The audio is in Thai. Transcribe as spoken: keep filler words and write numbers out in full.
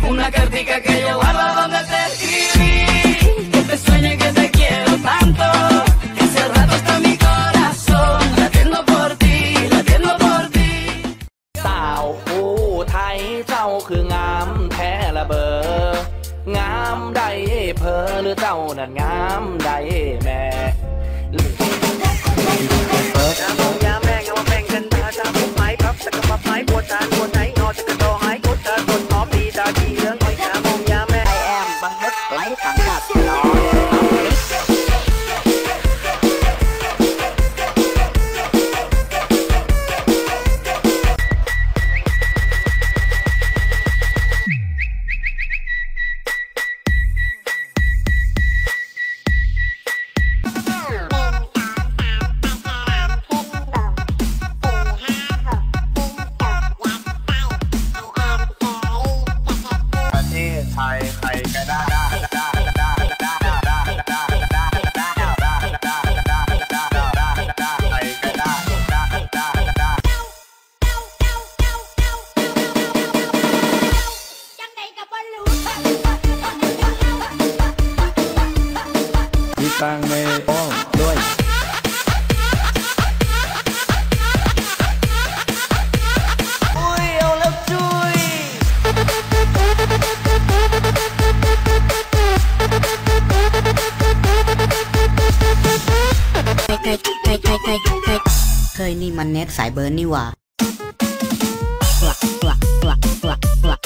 Una cartica que yo guardo donde te escribí, que te sueñe que te quiero tanto, que hace rato está mi corazón latiendo por ti, latiendo por ti. สาวผู้ไทยเจ้าคืองามแท้ละเบองามได้เพอหรือเจ้านั่นงามได้แม่น้ำมองยาแม่งเอาแม่งกันตาตาบุกไม้พับสกัดไม้ปวดตาปวดไหนนอจะกระโดดหายกดตาปวดหอมดีตาดีเรื่องไอ้น้ำมองยาแม่ไอแอมบังคับไหลสังกัดน้อยไทยใครก็ได้มีตังในอ้อมด้วยเคยนี่มันเน็ตสายเบิร์นนี่หว่า